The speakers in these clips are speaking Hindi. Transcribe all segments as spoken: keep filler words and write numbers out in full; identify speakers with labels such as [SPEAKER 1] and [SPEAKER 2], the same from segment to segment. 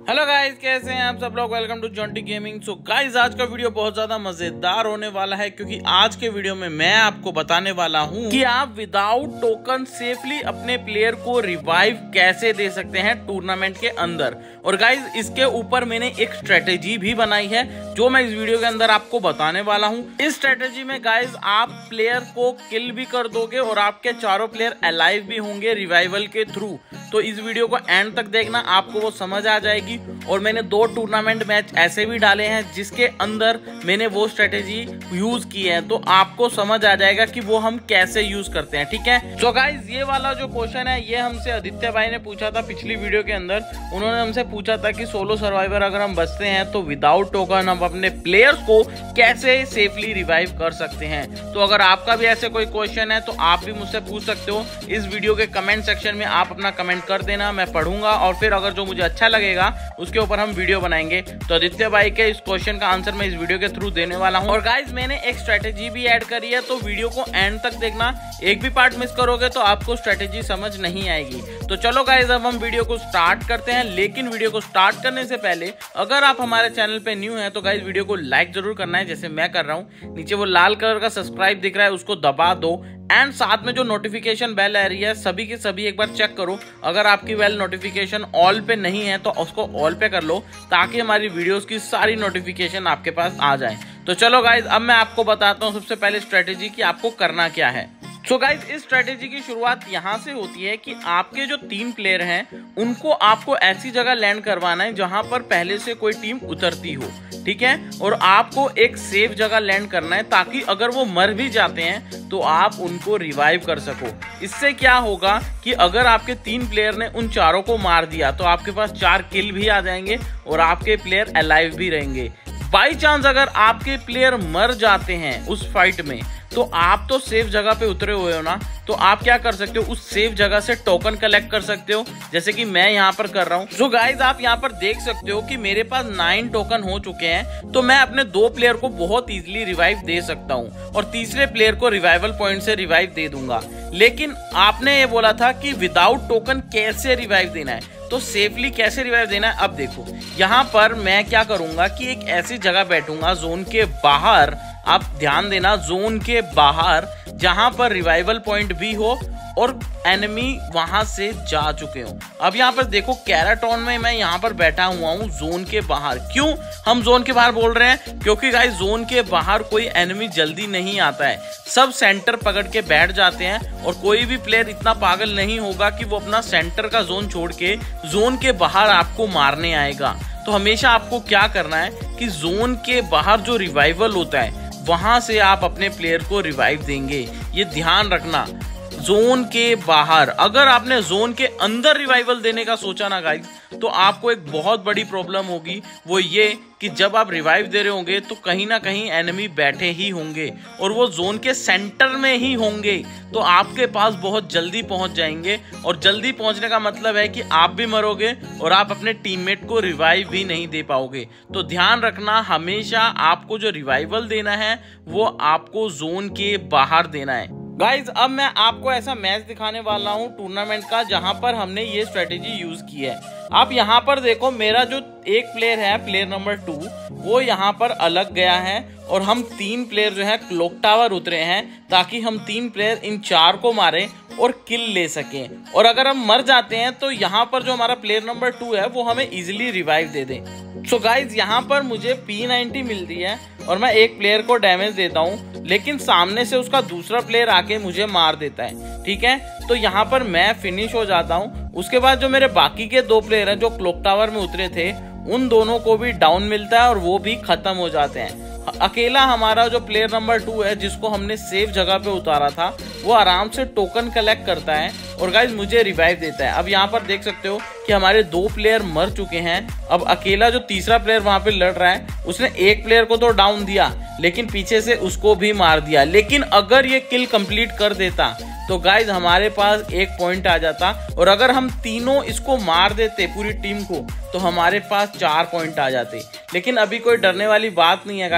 [SPEAKER 1] हेलो गाइस, कैसे हैं आप सब लोग। Welcome to Jonty gaming. So guys, आज का वीडियो बहुत ज्यादा मजेदार होने वाला है क्योंकि आज के वीडियो में मैं आपको बताने वाला हूं कि आप विदाउट टोकन सेफली अपने प्लेयर को रिवाइव कैसे दे सकते हैं टूर्नामेंट के अंदर। और गाइस, इसके ऊपर मैंने एक स्ट्रेटेजी भी बनाई है जो मैं इस वीडियो के अंदर आपको बताने वाला हूँ। इस स्ट्रेटेजी में गाइस आप प्लेयर को किल भी कर दोगे और आपके चारों प्लेयर अलाइव भी होंगे रिवाइवल के थ्रू। तो इस वीडियो को एंड तक देखना, आपको वो समझ आ जाएगी। और मैंने दो टूर्नामेंट मैच ऐसे भी डाले हैं जिसके अंदर मैंने वो स्ट्रेटेजी यूज की है, तो आपको समझ आ जाएगा कि वो हम कैसे यूज करते हैं। ठीक है, तो गाइस ये वाला जो क्वेश्चन है ये हमसे आदित्य भाई ने पूछा था पिछली वीडियो के अंदर। उन्होंने हमसे पूछा था कि सोलो सर्वाइवर अगर हम बचते हैं तो विदाउट टोकन हम अपने प्लेयर्स को कैसे सेफली रिवाइव कर सकते हैं। तो अगर आपका भी ऐसे कोई क्वेश्चन है तो आप भी मुझसे पूछ सकते हो। इस वीडियो के कमेंट सेक्शन में आप अपना कमेंट कर देना, मैं पढ़ूंगा और फिर अगर जो मुझे अच्छा लगेगा उसके ऊपर हम वीडियो बनाएंगे। तो आदित्य भाई के इस क्वेश्चन का आंसर मैं इस वीडियो के थ्रू देने वाला हूं। और गाइस, मैंने एक स्ट्रेटेजी भी ऐड करी है, तो वीडियो को एंड तक देखना। एक भी पार्ट मिस करोगे तो आपको स्ट्रेटेजी समझ नहीं आएगी। तो चलो गाइस, अब हम वीडियो को स्टार्ट करते हैं। लेकिन वीडियो को स्टार्ट करने से पहले अगर आप हमारे चैनल पे न्यू है तो गाइस वीडियो को लाइक जरूर करना है, जैसे मैं कर रहा हूँ। नीचे वो लाल कलर का सब्सक्राइब दिख रहा है, उसको दबा दो। एंड साथ में जो नोटिफिकेशन बेल आ रही है सभी की सभी एक बार चेक करो। अगर आपकी बेल नोटिफिकेशन ऑल पे नहीं है तो उसको ऑल पे कर लो, ताकि हमारी वीडियोस की सारी नोटिफिकेशन आपके पास आ जाए। तो चलो गाइज, अब मैं आपको बताता हूँ सबसे पहले स्ट्रेटेजी कि आपको करना क्या है। सो गाइज, इस स्ट्रेटेजी की शुरुआत यहाँ से होती है कि आपके जो तीन प्लेयर हैं उनको आपको ऐसी जगह लैंड करवाना है जहां पर पहले से कोई टीम उतरती हो। ठीक है, और आपको एक सेफ जगह लैंड करना है ताकि अगर वो मर भी जाते हैं तो आप उनको रिवाइव कर सको। इससे क्या होगा कि अगर आपके तीन प्लेयर ने उन चारों को मार दिया तो आपके पास चार किल भी आ जाएंगे और आपके प्लेयर अलाइव भी रहेंगे। बाई चांस अगर आपके प्लेयर मर जाते हैं उस फाइट में तो आप तो सेफ जगह पे उतरे हुए हो ना, तो आप क्या कर सकते हो, उस सेफ जगह से टोकन कलेक्ट कर सकते हो, जैसे कि मैं यहाँ पर कर रहा हूँ। सो गाइज, आप यहाँ पर देख सकते हो कि मेरे पास नाइन टोकन हो चुके हैं, तो मैं अपने दो प्लेयर को बहुत इजीली रिवाइव दे सकता हूँ और तीसरे प्लेयर को रिवाइवल पॉइंट से रिवाइव दे दूंगा। लेकिन आपने ये बोला था कि विदाउट टोकन कैसे रिवाइव देना है, तो सेफली कैसे रिवाइव देना है। अब देखो, यहाँ पर मैं क्या करूंगा कि एक ऐसी जगह बैठूंगा जोन के बाहर, आप ध्यान देना, जोन के बाहर जहां पर रिवाइवल पॉइंट भी हो और एनिमी वहां से जा चुके हो। अब यहाँ पर देखो, कैराटॉन में मैं यहाँ पर बैठा हुआ हूँ जोन के बाहर। क्यों हम जोन के बाहर बोल रहे हैं? क्योंकि गाइस, जोन के बाहर कोई एनिमी जल्दी नहीं आता है, सब सेंटर पकड़ के बैठ जाते हैं और कोई भी प्लेयर इतना पागल नहीं होगा कि वो अपना सेंटर का जोन छोड़ के जोन के बाहर आपको मारने आएगा। तो हमेशा आपको क्या करना है कि जोन के बाहर जो रिवाइवल होता है वहां से आप अपने प्लेयर को रिवाइव देंगे, ये ध्यान रखना। जोन के बाहर, अगर आपने जोन के अंदर रिवाइवल देने का सोचा ना गाइस, तो आपको एक बहुत बड़ी प्रॉब्लम होगी। वो ये कि जब आप रिवाइव दे रहे होंगे तो कहीं ना कहीं एनिमी बैठे ही होंगे और वो जोन के सेंटर में ही होंगे, तो आपके पास बहुत जल्दी पहुंच जाएंगे। और जल्दी पहुंचने का मतलब है कि आप भी मरोगे और आप अपने टीममेट को रिवाइव भी नहीं दे पाओगे। तो ध्यान रखना, हमेशा आपको जो रिवाइवल देना है वो आपको जोन के बाहर देना है। गाइज, अब मैं आपको ऐसा मैच दिखाने वाला हूँ टूर्नामेंट का जहां पर हमने ये स्ट्रेटेजी यूज की है। आप यहाँ पर देखो, मेरा जो एक प्लेयर है, प्लेयर नंबर टू, वो यहाँ पर अलग गया है और हम तीन प्लेयर जो है क्लॉक टावर उतरे हैं ताकि हम तीन प्लेयर इन चार को मारें और किल ले सकें। और अगर हम मर जाते हैं तो यहाँ पर जो हमारा प्लेयर नंबर टू है वो हमें इजीली रिवाइव दे दें। सो गाइज, यहाँ पर मुझे पी नाइंटी मिलती है और मैं एक प्लेयर को डैमेज देता हूँ, लेकिन सामने से उसका दूसरा प्लेयर आके मुझे मार देता है। ठीक है, तो यहाँ पर मैं फिनिश हो जाता हूँ। उसके बाद जो मेरे बाकी के दो प्लेयर हैं जो क्लॉक टावर में उतरे थे, उन दोनों को भी डाउन मिलता है और वो भी खत्म हो जाते हैं। अकेला हमारा जो प्लेयर नंबर टू है जिसको हमने सेफ जगह पे उतारा था, वो आराम से टोकन कलेक्ट करता है और गाइज मुझे रिवाइव देता है। अब यहाँ पर देख सकते हो कि हमारे दो प्लेयर मर चुके हैं। अब अकेला जो तीसरा प्लेयर वहां पे लड़ रहा है, उसने एक प्लेयर को तो डाउन दिया लेकिन पीछे से उसको भी मार दिया। लेकिन अगर ये किल कंप्लीट कर देता तो गाइज हमारे पास एक पॉइंट आ जाता और अगर हम तीनों इसको मार देते पूरी टीम को तो हमारे पास चार पॉइंट आ जाते। लेकिन अभी कोई डरने वाली बात नहीं है गाइज,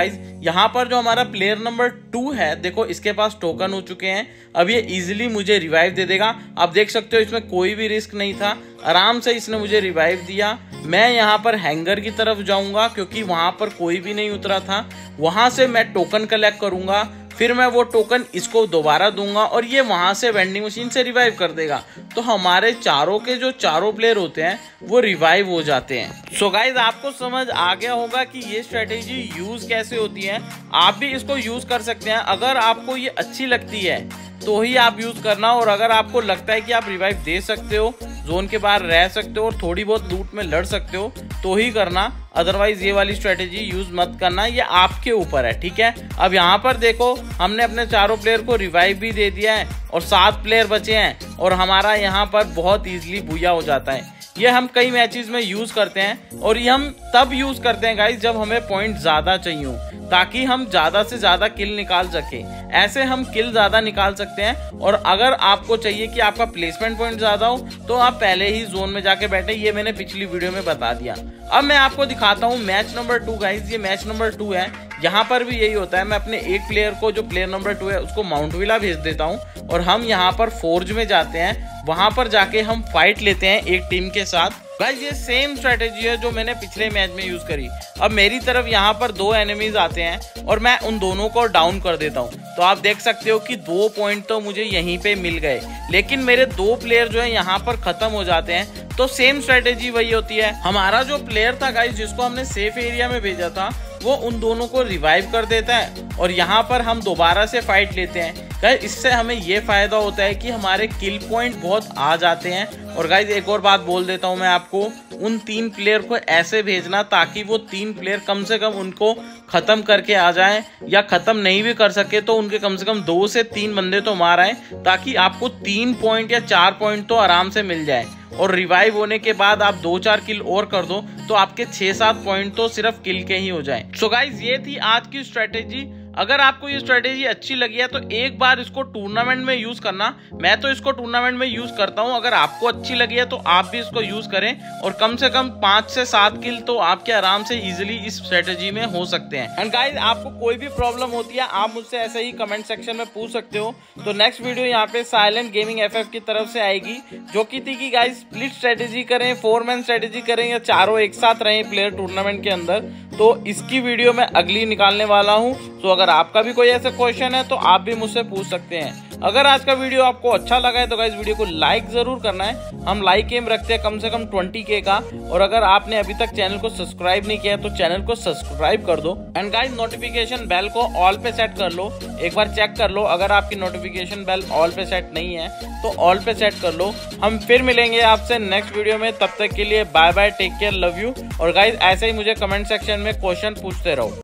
[SPEAKER 1] यहाँ पर जो हमारा प्लेयर नंबर टू है, देखो इसके पास टोकन हो चुके हैं। अब ये इजीली मुझे रिवाइव दे देगा। आप देख सकते हो इसमें कोई भी रिस्क नहीं था, आराम से इसने मुझे रिवाइव दिया। मैं यहाँ पर हैंगर की तरफ जाऊंगा क्योंकि वहां पर कोई भी नहीं उतरा था। वहां से मैं टोकन कलेक्ट करूंगा, फिर मैं वो टोकन इसको दोबारा दूंगा और ये वहां से वेंडिंग मशीन से रिवाइव कर देगा। तो हमारे चारों के जो चारों प्लेयर होते हैं वो रिवाइव हो जाते हैं। सो गाइज आपको समझ आ गया होगा कि ये स्ट्रेटेजी यूज कैसे होती है। आप भी इसको यूज कर सकते हैं। अगर आपको ये अच्छी लगती है तो ही आप यूज करना, और अगर आपको लगता है कि आप रिवाइव दे सकते हो, जोन के बाहर रह सकते हो और थोड़ी बहुत लूट में लड़ सकते हो तो ही करना, अदरवाइज ये वाली स्ट्रेटेजी यूज मत करना। ये आपके ऊपर है, ठीक है। अब यहाँ पर देखो हमने अपने चारों प्लेयर को रिवाइव भी दे दिया है और सात प्लेयर बचे हैं और हमारा यहाँ पर बहुत इजीली बुया हो जाता है। ये हम कई मैचेस में यूज करते हैं और ये हम तब यूज करते हैं गाइस जब हमें पॉइंट ज्यादा चाहिए हो, ताकि हम ज्यादा से ज्यादा किल निकाल सके। ऐसे हम किल ज्यादा निकाल सकते हैं। और अगर आपको चाहिए कि आपका प्लेसमेंट पॉइंट ज्यादा हो तो आप पहले ही जोन में जाके बैठे, ये मैंने पिछली वीडियो में बता दिया। अब मैं आपको दिखाता हूँ मैच नंबर टू गाइस। ये मैच नंबर टू है। यहाँ पर भी यही होता है, मैं अपने एक प्लेयर को जो प्लेयर नंबर टू है उसको माउंट विला भेज देता हूँ और हम यहाँ पर फोर्ज में जाते हैं। वहां पर जाके हम फाइट लेते हैं एक टीम के साथ। गाइस ये सेम स्ट्रेटेजी है जो मैंने पिछले मैच में यूज करी। अब मेरी तरफ यहाँ पर दो एनिमीज आते हैं और मैं उन दोनों को डाउन कर देता हूँ। तो आप देख सकते हो कि दो पॉइंट तो मुझे यहीं पे मिल गए, लेकिन मेरे दो प्लेयर जो है यहाँ पर खत्म हो जाते हैं। तो सेम स्ट्रेटेजी वही होती है। हमारा जो प्लेयर था गाइस जिसको हमने सेफ एरिया में भेजा था वो उन दोनों को रिवाइव कर देता है और यहाँ पर हम दोबारा से फाइट लेते हैं। गाइस इससे हमें ये फायदा होता है कि हमारे किल पॉइंट बहुत आ जाते हैं। और गाइस एक और बात बोल देता हूँ मैं आपको, उन तीन प्लेयर को ऐसे भेजना ताकि वो तीन प्लेयर कम से कम उनको खत्म करके आ जाएं, या खत्म नहीं भी कर सके तो उनके कम से कम दो से तीन बंदे तो मार आए, ताकि आपको तीन पॉइंट या चार पॉइंट तो आराम से मिल जाए। और रिवाइव होने के बाद आप दो चार किल और कर दो तो आपके छह सात पॉइंट तो सिर्फ किल के ही हो जाए। सो गाइस ये थी आज की स्ट्रेटेजी। अगर आपको ये स्ट्रेटेजी अच्छी लगी है तो एक बार इसको टूर्नामेंट में यूज करना। मैं तो इसको टूर्नामेंट में यूज करता हूं। अगर आपको अच्छी लगी है तो आप भी इसको यूज करें और कम से कम पांच से सात किल तो आपके आराम से इजीली इस स्ट्रेटेजी में हो सकते हैं। एंड गाइस आपको कोई भी प्रॉब्लम होती है आप मुझसे ऐसे ही कमेंट सेक्शन में पूछ सकते हो। तो नेक्स्ट वीडियो यहाँ पे साइलेंट गेमिंग एफएफ की तरफ से आएगी, जो की थी कि गाइस स्प्लिट स्ट्रेटेजी करें, फोर मैन स्ट्रेटेजी करें या चारों एक साथ रहें प्लेयर टूर्नामेंट के अंदर। तो इसकी वीडियो मैं अगली निकालने वाला हूं। तो अगर आपका भी कोई ऐसा क्वेश्चन है तो आप भी मुझसे पूछ सकते हैं। अगर आज का वीडियो आपको अच्छा लगा है तो गाइस वीडियो को लाइक जरूर करना है। हम लाइक एम रखते हैं कम से कम ट्वेंटी के का। और अगर आपने अभी तक चैनल को सब्सक्राइब नहीं किया तो चैनल को सब्सक्राइब कर दो। एंड गाइस नोटिफिकेशन बेल को ऑल पे सेट कर लो, एक बार चेक कर लो। अगर आपकी नोटिफिकेशन बेल ऑल पे सेट नहीं है तो ऑल पे सेट कर लो। हम फिर मिलेंगे आपसे नेक्स्ट वीडियो में, तब तक के लिए bye bye, take care, love you. और गाइस ऐसे ही मुझे कमेंट सेक्शन में क्वेश्चन पूछते रहो।